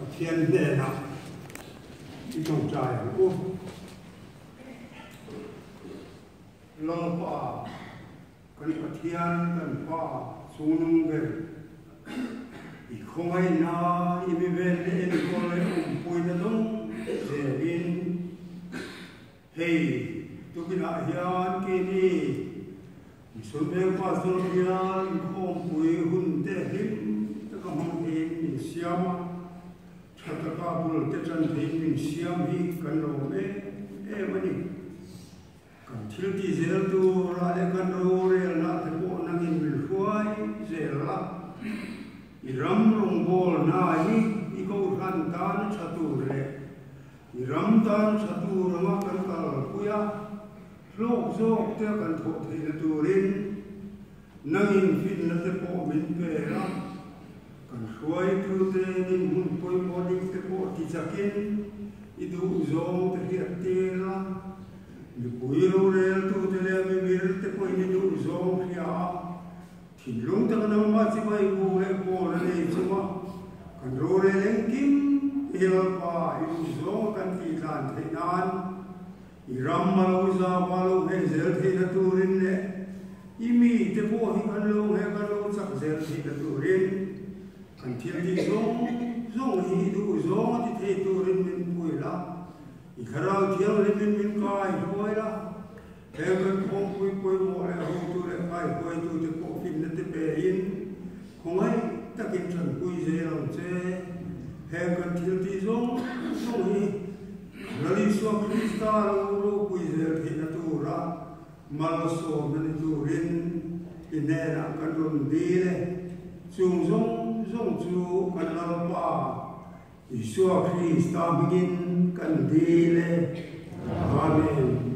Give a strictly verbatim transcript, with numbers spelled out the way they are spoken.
thiên đề nào đi trồng trài của cô lo pa cần có thiên cần pa sunung về thì không ai na imi về để đi coi um pui na đông để in hey tôi cứ nói hiền kia đi số mấy qua số hiền không pui hun để him tất cả mọi người mình xiêm chặt cả bul để chân thì mình xiêm hi cần đồ mê em anh cần thiếu đi dễ tu ra để cần đồ để là thế bộ năng in mình khuấy dễ lắm iram rong bol na hi iko han tan chatu re iram tan chatu rama kan kal puya lok zok te kan tho thei tu rin nangin fin na te po min pe ra kan khoi tu te nin hun poi mo dik te po ti chakin idu zong te hi te ra ni pui ro re tu te le mi mir te po ni du zong ya thì lúc ta nói mà chỉ phải bù lại bù lại này chứ mà còn rồi lên kim yêu và yêu gió cần thì làm thế nào thì ram mà lâu ra mà lâu hay giờ thì là tu rin đấy imi thì bố thì cần lâu hay cần lâu chắc giờ thì là tu rin còn thiên thì gió gió thì tu gió thì thế tu rin mình bùi lắm thì khả năng thiếu lên mình mình coi thôi đó theo cái phong quy quy mô lại hậu tu lại phải quy tu thì cổ phim nó tiếp về in không ấy ta kiếm chuẩn quy dễ lòng chế theo cái thiếu tí giống không hi nó đi xuống Krista lô quy dễ thì nó tu ra mà nó số nó đi tu rin thì nè là cái đường đi đấy dùng giống giống chú cái lao pa thì xuống Krista begin cái đi đấy amen.